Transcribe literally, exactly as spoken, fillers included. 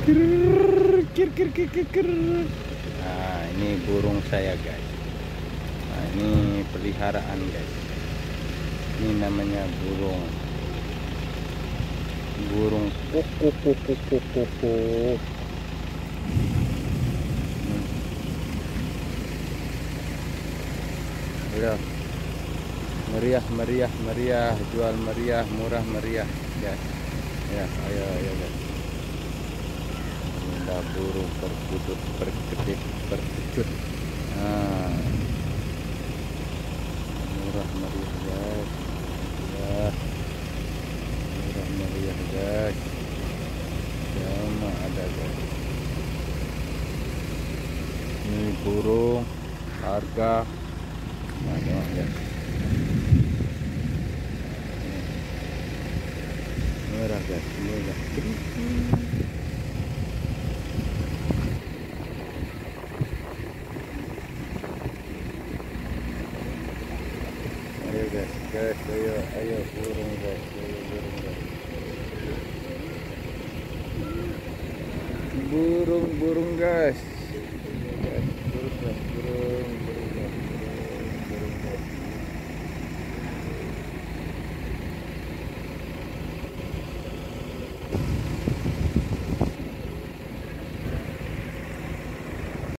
Kir, kir, kir, kir, kir, kir. Nah, ini burung saya guys. Nah, ini peliharaan guys. Ini namanya burung. Burung kuku kuku kuku kuku. Hmm. Ya. Meriah, meriah, meriah, jual meriah, murah meriah guys. Ya, ayo, ayo guys. Ini burung perkutut, perkedip, perkecut. Nah, murah meriah guys. Ya, murah meriah guys. Sama ada guys. Ini burung harga. Nah, ya. Murah guys, murah. Ayo guys, guys, ayo, ayo burung guys, ayo burung guys. Burung, burung guys. Guys, burung guys, burung, burung guys, burung, burung guys.